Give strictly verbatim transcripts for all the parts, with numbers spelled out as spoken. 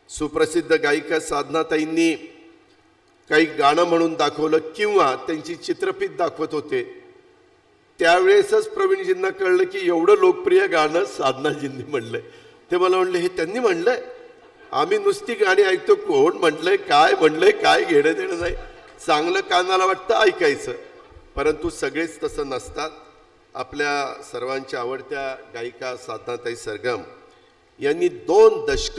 सुप्रसिद्ध गायिका साधनाताईंनी काही गाणं म्हणून दाखवलं किंवा त्यांची चित्रफित दाखवत होते, त्यावेळेसच प्रवीणजींना कळलं की एवढं लोकप्रिय गाणं साधनाजींनी म्हणलंय. ते मला म्हणले हे त्यांनी म्हणलंय, आम्ही नुसती गाणी ऐकतो, कोण म्हणलंय काय म्हणलंय काय घेणं देणं नाही, चांगलं कानाला वाटतं ऐकायचं. परंतु सगळेच तसं नसतात. आपल्या सर्वांच्या आवडत्या गायिका साधनाताई सरगम यांनी दोन दशक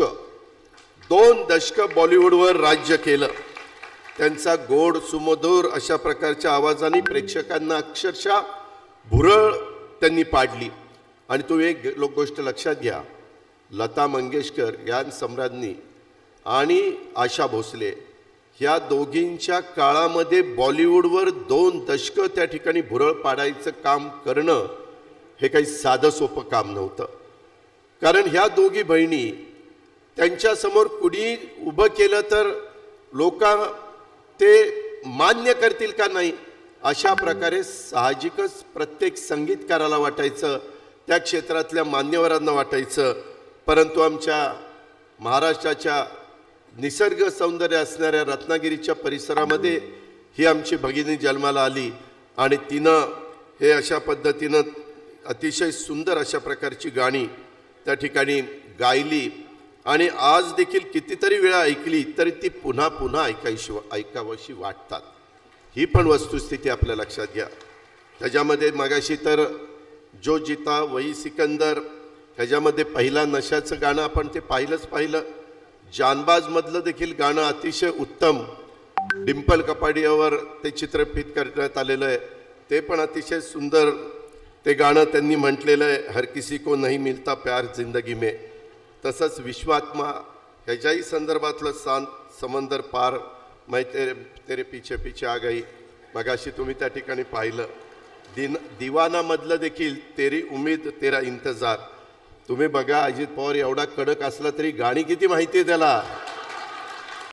दोन दशक बॉलिवूडवर राज्य केलं. त्यांचा गोड सुमधुर अशा प्रकारच्या आवाजाने प्रेक्षकांना अक्षरशः भुरळ त्यांनी पाडली. आणि तो एक लोक गोष्ट लक्षात घ्या, लता मंगेशकर या सम्राज्ञी आणि आशा भोसले ह्या दोघींच्या काळामध्ये बॉलिवूडवर दोन दशक त्या ठिकाणी भुरळ पाडायचं काम करणं हे काही साधं सोपं काम नव्हतं. कारण ह्या दोघी बहिणी त्यांच्यासमोर कुणी उभं केलं तर लोक ते मान्य करतील का नाही अशा प्रकारे साहजिकच प्रत्येक संगीतकाराला वाटायचं, त्या क्षेत्रातल्या मान्यवरांना वाटायचं. परंतु आमच्या महाराष्ट्राच्या निसर्ग सौंदर्य असणाऱ्या रत्नागिरीच्या परिसरामध्ये ही आमची भगिनी जन्माला आली आणि तिनं हे अशा पद्धतीनं अतिशय सुंदर अशा प्रकारची गाणी त्या ठिकाणी गायली आणि आज देखील कितीतरी वेळा ऐकली तरी ती पुन्हा पुन्हा ऐकायशी ऐकावीशी वाटतात. ही पण वस्तुस्थिती आपल्या लक्षात घ्या. त्याच्यामध्ये मगाशी तर जो जिता वही सिकंदर ह्याच्यामध्ये पहिला नशाचं गाणं आपण ते पाहिलंच पाहिलं. जानबाजमधलं देखील गाणं अतिशय उत्तम, डिंपल कपाडियावर ते चित्रफित करण्यात आलेलं आहे, ते पण अतिशय सुंदर ते गाणं त्यांनी म्हटलेलं आहे, हर किसी को नहीं मिलता प्यार जिंदगी में. तसंच विश्वात्मा ह्याच्याही संदर्भातलं सान समंदर पार मैं तेरे तेरे पीछे पीछे आ गई मगाशी तुम्ही त्या ठिकाणी पाहिलं. दिन दिवानामधलं देखील तेरी उम्मीद तेरा इंतजार. तुम्ही बघा, अजित पवार एवढा कडक असला तरी गाणी किती माहिती आहे त्याला.